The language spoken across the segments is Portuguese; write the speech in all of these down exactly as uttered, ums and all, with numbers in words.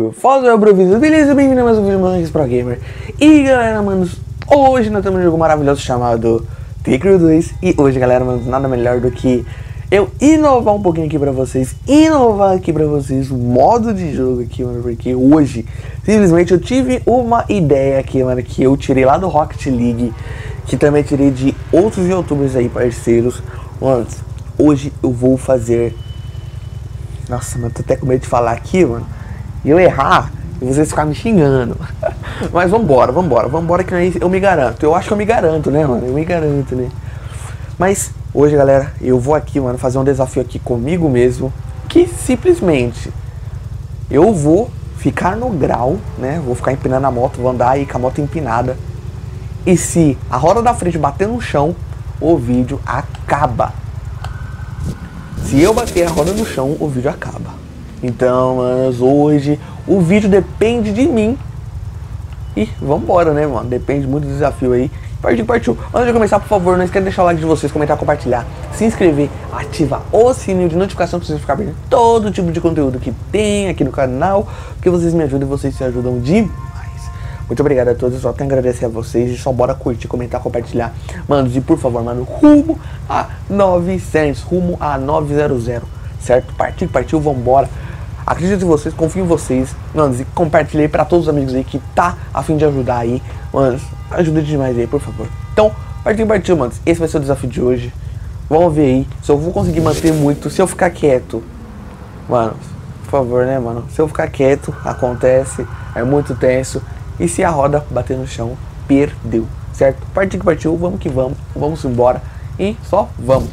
Salve, fala meu Broviso, beleza? Bem-vindo a mais um vídeo do Manx Pro Gamer. E galera, manos, hoje nós temos um jogo maravilhoso chamado The Crew dois. E hoje, galera, manos, nada melhor do que eu inovar um pouquinho aqui pra vocês. Inovar aqui pra vocês o modo de jogo aqui, mano. Porque hoje, simplesmente, eu tive uma ideia aqui, mano, que eu tirei lá do Rocket League. Que também tirei de outros youtubers aí, parceiros. Mano, hoje eu vou fazer... Nossa, mano, tô até com medo de falar aqui, mano. E eu errar e vocês ficarem me xingando. Mas vambora, vambora, vambora que aí eu me garanto. Eu acho que eu me garanto, né, mano? Eu me garanto, né? Mas hoje, galera, eu vou aqui, mano, fazer um desafio aqui comigo mesmo. Que simplesmente eu vou ficar no grau, né? Vou ficar empinando a moto, vou andar aí com a moto empinada. E se a roda da frente bater no chão, o vídeo acaba. Se eu bater a roda no chão, o vídeo acaba. Então, manos, hoje o vídeo depende de mim. E vambora, né, mano? Depende muito do desafio aí. Partiu, partiu. Antes de começar, por favor, não esqueça de deixar o like de vocês, comentar, compartilhar, se inscrever, ativar o sininho de notificação pra vocês ficarem vendo todo tipo de conteúdo que tem aqui no canal. Porque vocês me ajudam e vocês se ajudam demais. Muito obrigado a todos, só tenho a agradecer a vocês e só bora curtir, comentar, compartilhar. Manos, e por favor, mano, rumo a novecentos, rumo a novecentos, certo? Partiu, partiu, vambora. Acredito em vocês, confio em vocês, manos, e compartilhei pra todos os amigos aí que tá a fim de ajudar aí. Manos, ajuda demais aí, por favor. Então, partiu, partiu, manos. Esse vai ser o desafio de hoje. Vamos ver aí se eu vou conseguir manter muito, se eu ficar quieto. Manos, por favor, né, mano? Se eu ficar quieto, acontece, é muito tenso. E se a roda bater no chão, perdeu, certo? Partiu que partiu, vamos que vamos, vamos embora e só vamos.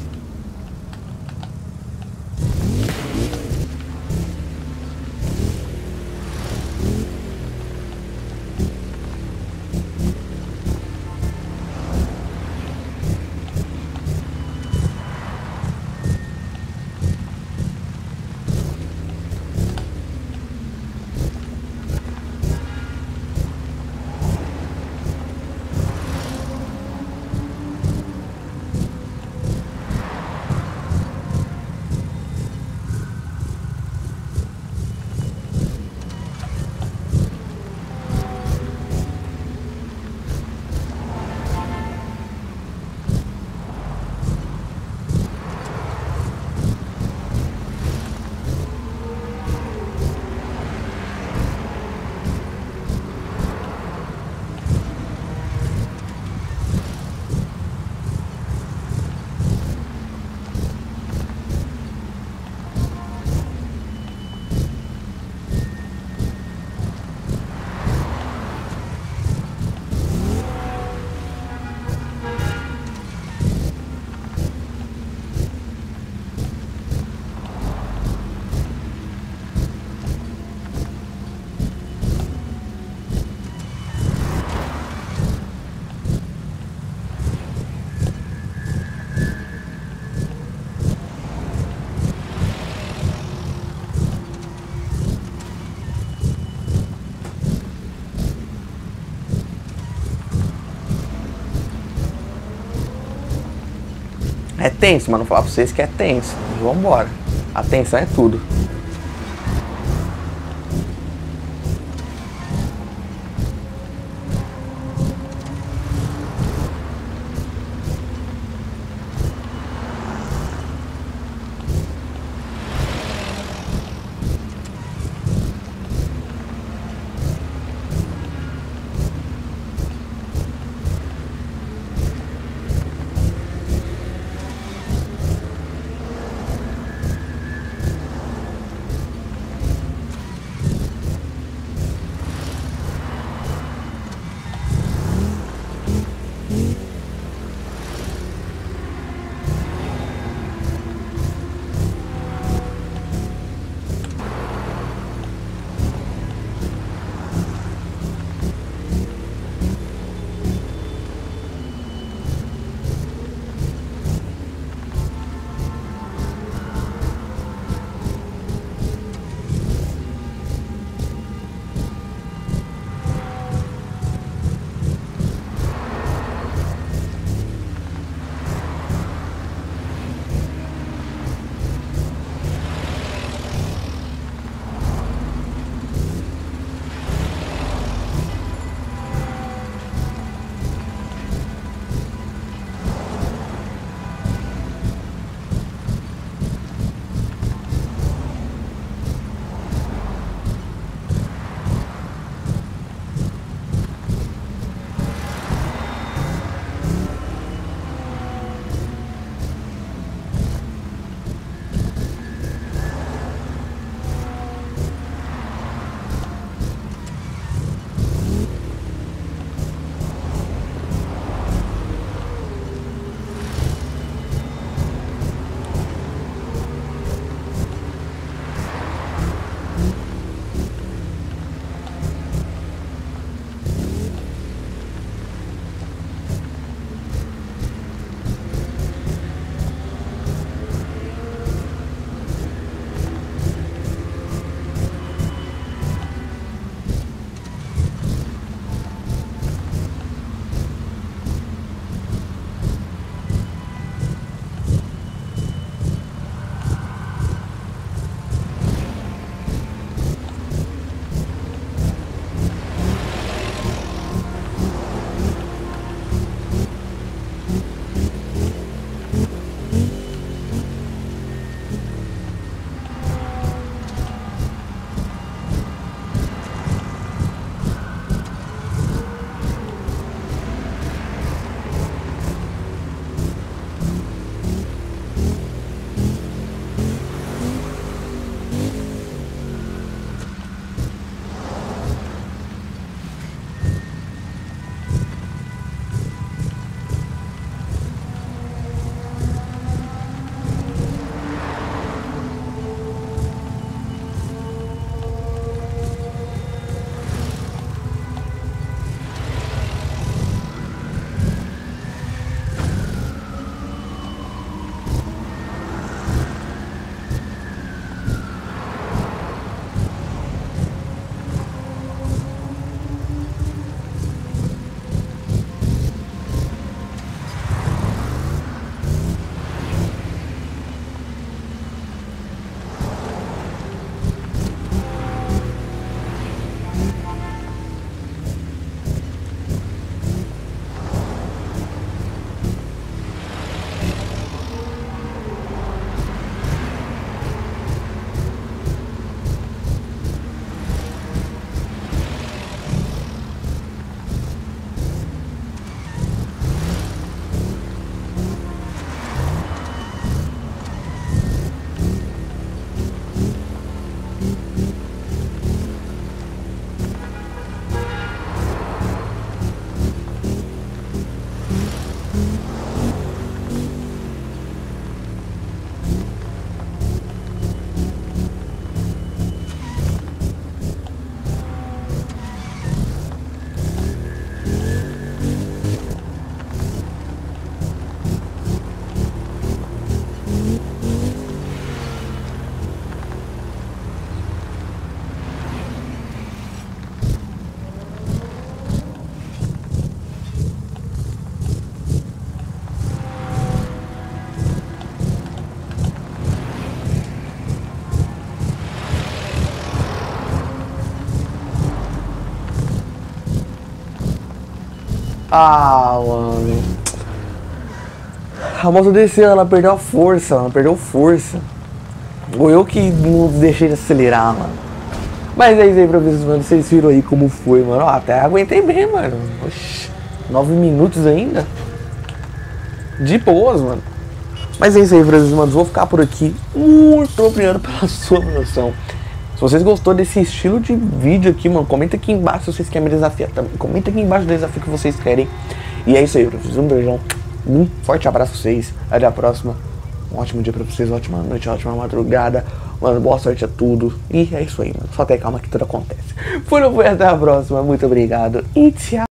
É tenso, mano, vou falar pra vocês que é tenso. Vambora. A tensão é tudo. Ah, mano. A moto desceu, ela perdeu a força, ela perdeu força. Ou eu que não deixei de acelerar, mano. Mas é isso aí pra vocês, mano. Vocês viram aí como foi, mano. Ó, até aguentei bem, mano. Oxi, nove minutos ainda. De boas, mano. Mas é isso aí, pra vocês, mano. Vou ficar por aqui. Muito obrigado pela sua atenção. Se vocês gostou desse estilo de vídeo aqui, mano, comenta aqui embaixo se vocês querem me desafiar também. Comenta aqui embaixo o desafio que vocês querem. E é isso aí, pra vocês. Um beijão. Um forte abraço pra vocês. Até a próxima. Um ótimo dia pra vocês, uma ótima noite, uma ótima madrugada. Mano, boa sorte a tudo. E é isso aí, mano. Só ter calma que tudo acontece. Foi, não foi, até a próxima. Muito obrigado e tchau.